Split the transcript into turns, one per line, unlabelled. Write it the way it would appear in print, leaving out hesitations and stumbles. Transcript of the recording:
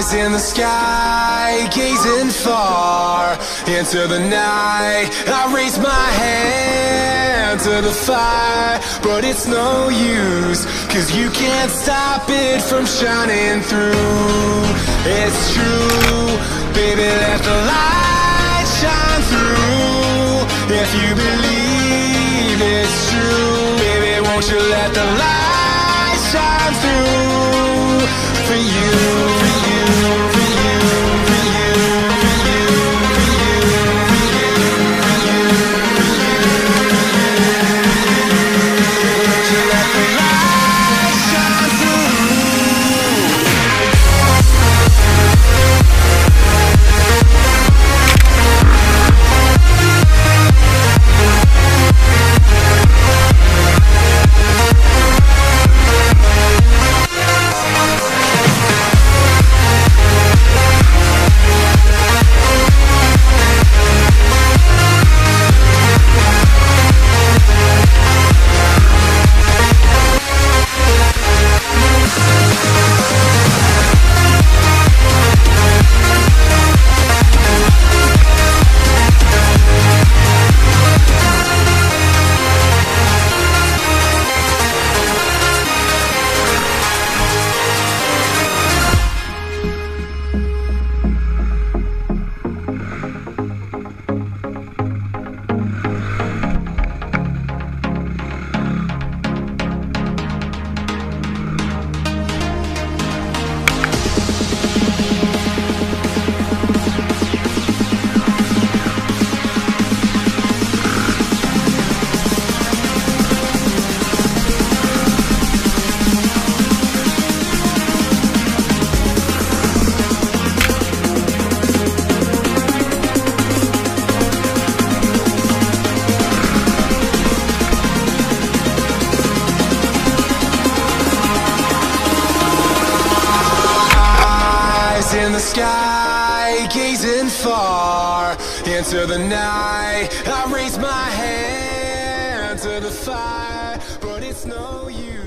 in the sky, gazing far into the night. I raise my hand to the fire, but it's no use, 'cause you can't stop it from shining through. It's true, baby, let the light shine through. If you believe it's true, baby, won't you let the light shine through for you, for you, for you, for you, for you, for you, for you, for you, won't you let the light shine through? In the sky, gazing far into the night. I raise my hand to the fire, but it's no use.